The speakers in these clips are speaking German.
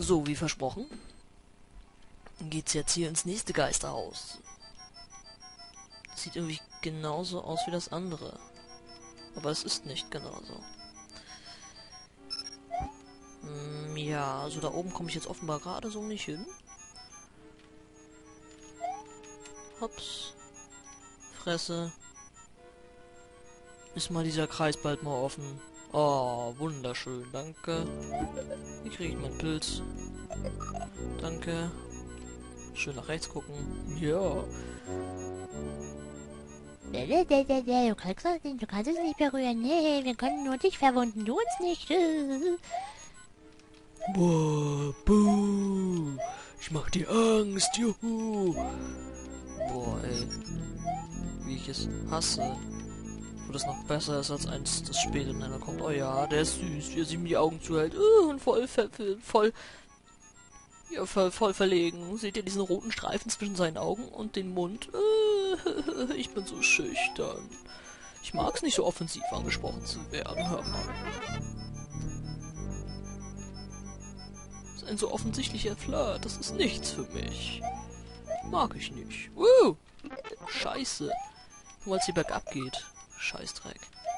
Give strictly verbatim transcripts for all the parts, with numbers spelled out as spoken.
So, wie versprochen, geht's jetzt hier ins nächste Geisterhaus. Sieht irgendwie genauso aus wie das andere. Aber es ist nicht genauso. Hm, ja, also da oben komme ich jetzt offenbar gerade so nicht hin. Hops. Fresse. Ist mal dieser Kreis bald mal offen. Oh, wunderschön, danke. Hier kriege ich meinen Pilz. Danke. Schön nach rechts gucken. Ja. Du kriegst uns nicht, du kannst es nicht berühren. Nee, wir können nur dich verwunden, du uns nicht. Boah, buh. Ich mach dir Angst, juhu. Boah, ey. Wie ich es hasse. Wo das noch besser ist als eins, das später dann kommt. Oh ja, der ist süß, wie er sich mir die Augen zuhält. Uh, und voll, voll, ja, voll, voll verlegen. Seht ihr diesen roten Streifen zwischen seinen Augen und den Mund? Uh, ich bin so schüchtern. Ich mag es nicht so offensiv angesprochen zu werden, hör mal. Das ist ein so offensichtlicher Flirt, das ist nichts für mich. Mag ich nicht. Uh, Scheiße. Nur weil es hier bergab geht. Scheißdreck.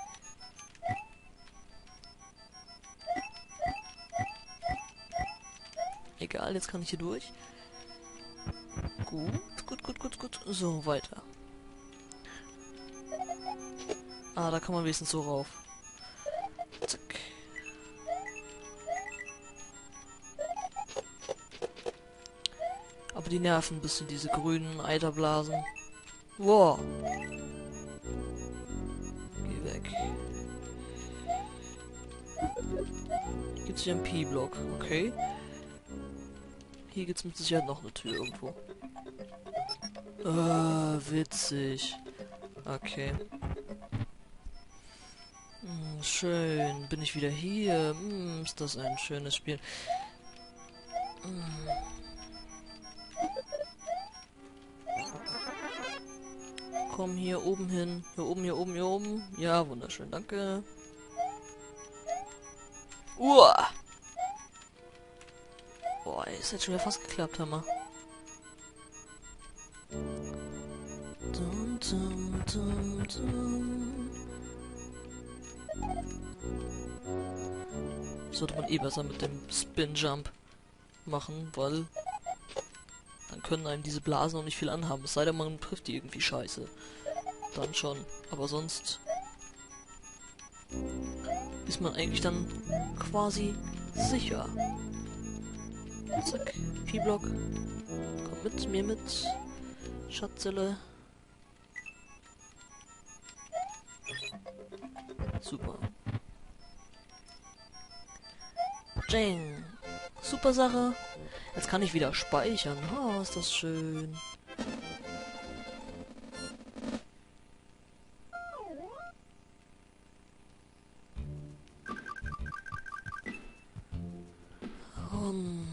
Egal, jetzt kann ich hier durch. Gut, gut, gut, gut, gut. So, weiter. Ah, da kann man wenigstens so rauf. Zack. Aber die nerven ein bisschen, diese grünen Eiterblasen. Wow. Geh weg. Hier gibt's hier einen P-Block, okay. Hier gibt's mit Sicherheit noch eine Tür irgendwo. Ah, witzig. Okay. Hm, schön. Bin ich wieder hier? Hm, ist das ein schönes Spiel. Hm. Komm hier oben hin. Hier oben, hier oben, hier oben. Ja, wunderschön. Danke. Uah! Boah, ey, ist jetzt schon wieder fast geklappt, Hammer. Dum, dum, dum, dum. Sollte man eh besser mit dem Spin-Jump machen, weil dann können einem diese Blasen auch nicht viel anhaben. Es sei denn, man trifft die irgendwie scheiße. Dann schon. Aber sonst ist man eigentlich dann quasi sicher. Zack, P-Block. Komm mit mir mit. Schatzelle. Super. Jang. Super Sache. Jetzt kann ich wieder speichern. Oh, ist das schön. Um.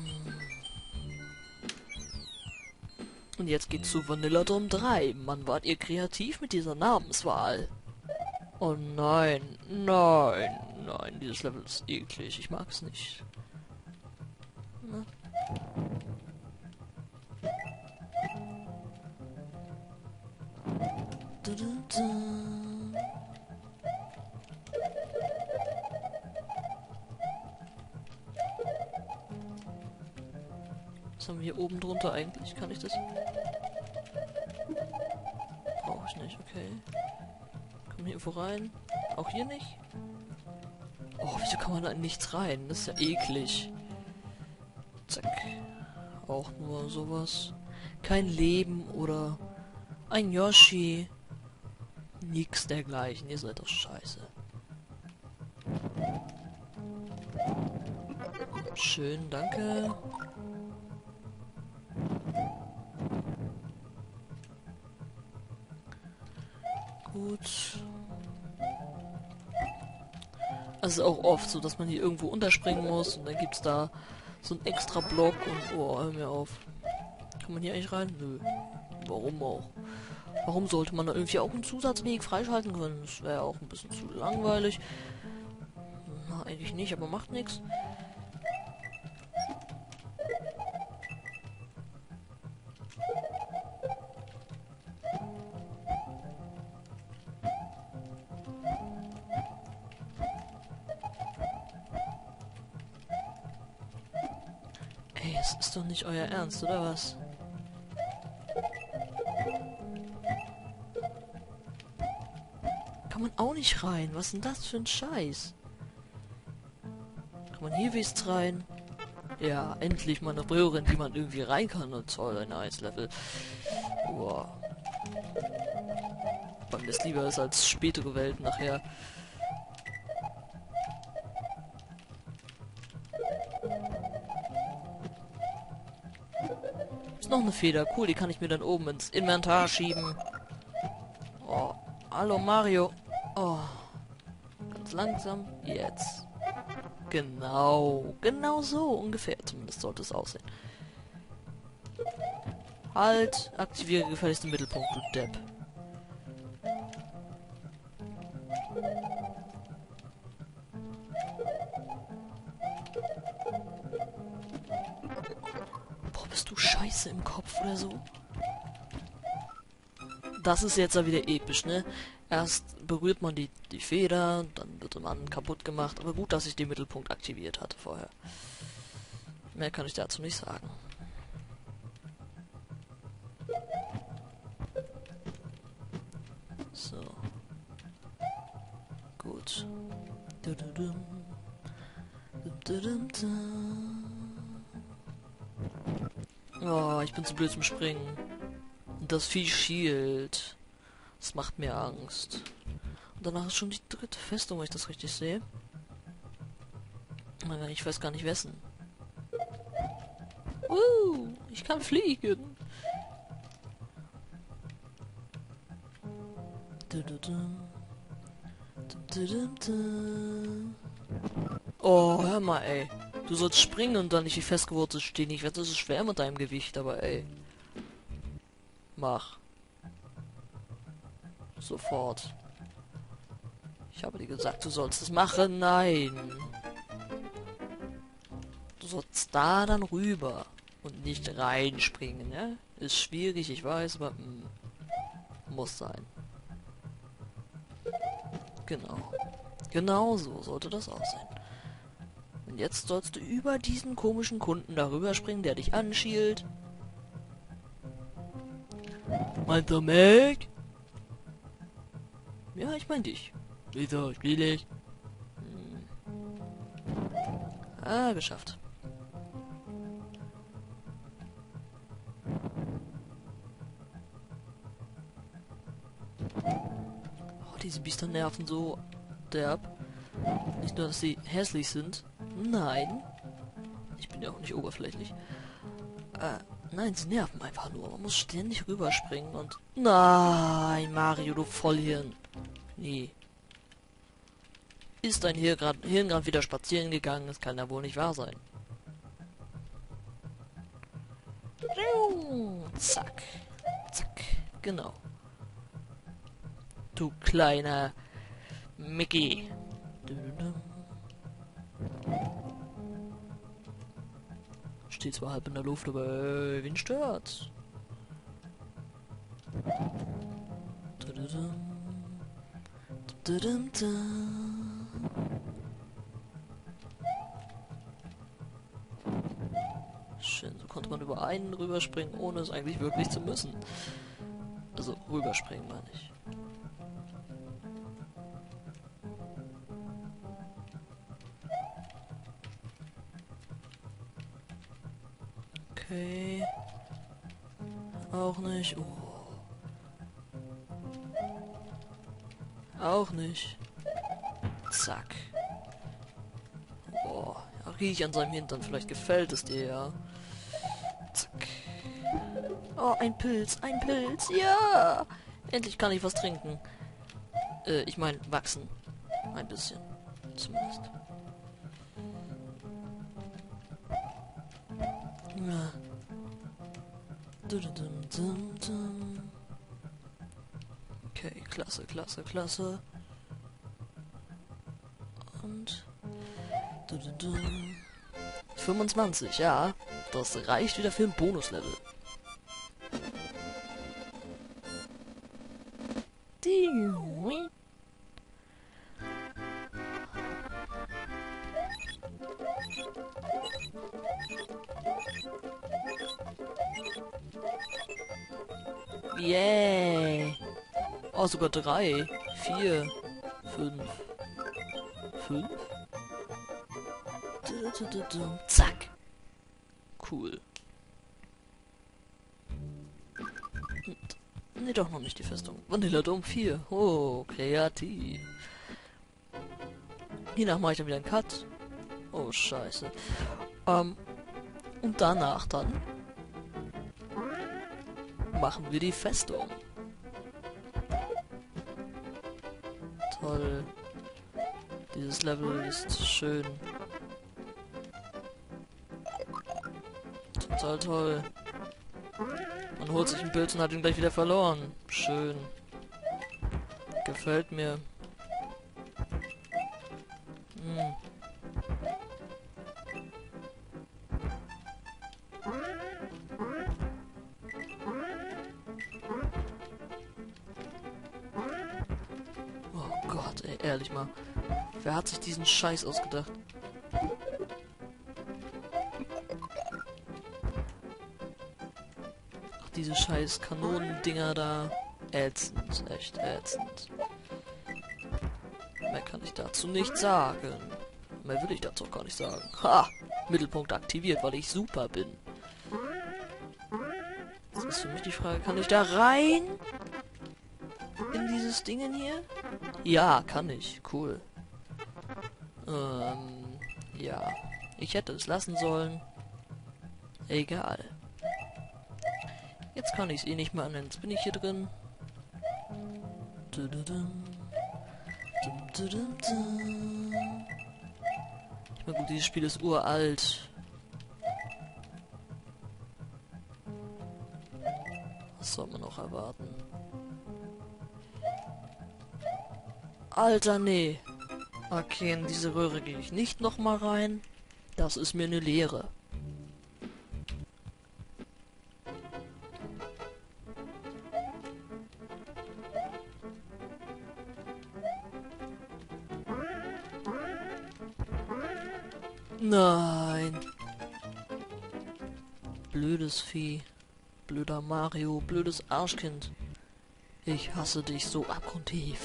Und jetzt geht's zu Vanilladom drei. Mann, wart ihr kreativ mit dieser Namenswahl? Oh nein, nein, nein, dieses Level ist eklig. Ich mag es nicht. Na? Du, du, du. Was haben wir hier oben drunter eigentlich? Kann ich das? Brauche ich nicht, okay. Kommen hier irgendwo rein? Auch hier nicht? Oh, wieso kann man da in nichts rein? Das ist ja eklig. Zack. Auch nur sowas. Kein Leben oder ein Yoshi. Nix dergleichen. Ihr seid doch scheiße. Schön, danke. Gut. Also auch oft so, dass man hier irgendwo unterspringen muss und dann gibt's da so einen extra Block und oh, hör mir auf. Kann man hier eigentlich rein? Nö. Warum auch? Warum sollte man da irgendwie auch einen Zusatzweg freischalten können? Das wäre auch ein bisschen zu langweilig. Na, eigentlich nicht, aber macht nichts. es ist doch nicht euer Ernst, oder was? Kann man auch nicht rein. Was ist denn das für ein Scheiß? Kann man hier wenigstens rein? Ja, endlich mal eine Röhre, in die man irgendwie rein kann. Und toll, ein Eislevel. Wow. Weil mir das lieber ist als spätere Welten nachher. Ist noch eine Feder. Cool, die kann ich mir dann oben ins Inventar schieben. Oh, hallo Mario. Oh, ganz langsam. Jetzt. Genau. Genau so ungefähr. Zumindest sollte es aussehen. Halt. Aktiviere gefälligst den Mittelpunkt, du Depp. Boah, bist du scheiße im Kopf oder so? Das ist jetzt ja wieder episch, ne? Erst berührt man die, die Feder, dann wird der Mann kaputt gemacht. Aber gut, dass ich den Mittelpunkt aktiviert hatte vorher. Mehr kann ich dazu nicht sagen. So. Gut. Oh, ich bin zu blöd zum Springen. Und das Vieh schielt. Das macht mir Angst. Und danach ist schon die dritte Festung, wenn ich das richtig sehe. Ich weiß gar nicht wessen. Uh, ich kann fliegen. Oh, hör mal, ey. Du sollst springen und dann nicht wie festgewurzelt stehen. Ich werde, das ist schwer mit deinem Gewicht, aber ey. Mach. Sofort. Ich habe dir gesagt, du sollst es machen. Nein. Du sollst da dann rüber und nicht reinspringen, ja? Ist schwierig, ich weiß, aber mh, muss sein. Genau. Genau so sollte das aussehen. Und jetzt sollst du über diesen komischen Kunden darüber springen, der dich anschielt. Meint der Mac? Ja, ich mein dich. Wieso? Spiel ich? Hm. Ah, geschafft. Oh, diese Biester nerven so derb. Nicht nur, dass sie hässlich sind. Nein. Ich bin ja auch nicht oberflächlich. Äh, nein, sie nerven einfach nur. Man muss ständig rüberspringen und... Nein, Mario, du Vollhirn. Nee. Ist dein Hirn gerade wieder spazieren gegangen? Das kann ja wohl nicht wahr sein. Zack. Zack. Genau. Du kleiner Mickey. Steht zwar halb in der Luft, aber äh, wen stört's? Schön, so konnte man über einen rüberspringen, ohne es eigentlich wirklich zu müssen. Also rüberspringen meine ich. Okay. Auch nicht. Oh. Auch nicht. Zack. Boah. Ja, riech an seinem Hintern. Vielleicht gefällt es dir, ja. Zack. Oh, ein Pilz. Ein Pilz. Ja. Endlich kann ich was trinken. Äh, ich meine, wachsen. Ein bisschen. Zumindest. Ja. Okay, klasse, klasse, klasse. Und fünfundzwanzig, ja. Das reicht wieder für ein Bonuslevel. Yeah. Oh, sogar drei. Vier. Fünf. Fünf? Zack. Cool. Nee, doch noch nicht die Festung. Vanilladom vier. Oh, kreativ. Hiernach mache ich dann wieder einen Cut. Oh, scheiße. Ähm, und danach dann machen wir die Festung. Toll. Dieses Level ist schön. Total toll. Man holt sich ein Bild und hat ihn gleich wieder verloren. Schön. Gefällt mir. Hm. Oh Gott, ey, ehrlich mal. Wer hat sich diesen Scheiß ausgedacht? Ach, diese scheiß Kanonendinger da. Ätzend, echt ätzend. Mehr kann ich dazu nicht sagen. Mehr will ich dazu auch gar nicht sagen. Ha! Mittelpunkt aktiviert, weil ich super bin. Jetzt ist für mich die Frage, kann ich da rein? In dieses Ding hier? Ja, kann ich. Cool. Ähm, ja. Ich hätte es lassen sollen. Egal. Jetzt kann ich es eh nicht mehr annehmen. Jetzt bin ich hier drin. Ich meine, gut, dieses Spiel ist uralt. Was soll man noch erwarten? Alter, nee. Okay, in diese Röhre gehe ich nicht nochmal rein. Das ist mir eine Lehre. Nein. Blödes Vieh. Blöder Mario. Blödes Arschkind. Ich hasse dich so abgrundtief.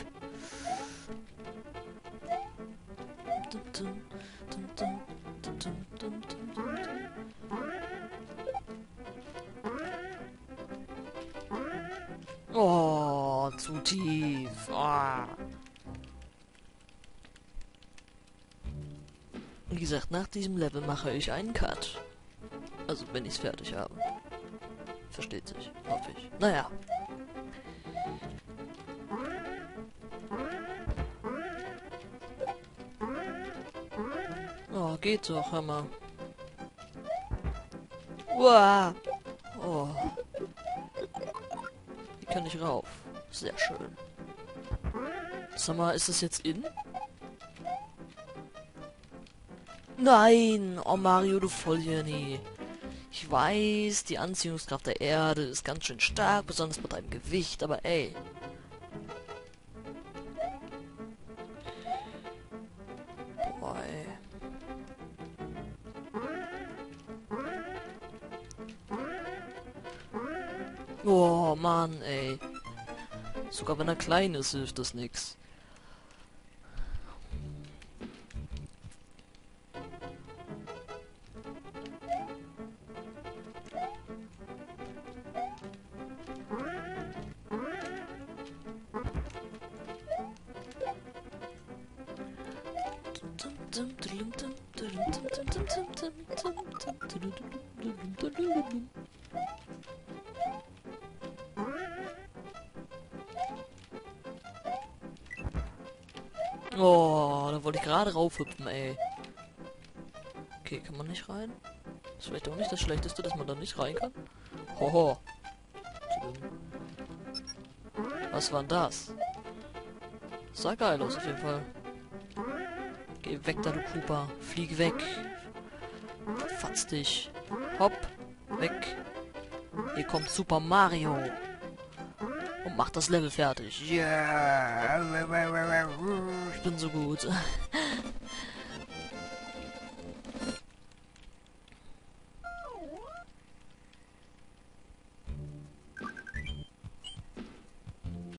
Oh, zu tief. Oh. Wie gesagt, nach diesem Level mache ich einen Cut. Also, wenn ich es fertig habe. Versteht sich, hoffe ich. Naja. Oh, geht doch, hör mal. Uah. Oh. Wie kann ich rauf? Sehr schön. Sag mal, ist das jetzt in? Nein! Oh Mario, du Vollhirni. Ich weiß, die Anziehungskraft der Erde ist ganz schön stark, besonders bei deinem Gewicht, aber ey. Boah, ey. Oh Mann, ey. Sogar wenn er klein ist, hilft das nix. Oh, da wollte ich gerade raufhüpfen, ey. Okay, kann man nicht rein? Ist vielleicht auch nicht das Schlechteste, dass man da nicht rein kann. Hoho. Was war denn das? Sah geil aus auf jeden Fall. Geh weg da, du Koopa. Flieg weg. Fatz dich. Hopp. Weg. Hier kommt Super Mario. Und macht das Level fertig. Yeah. Ich bin so gut.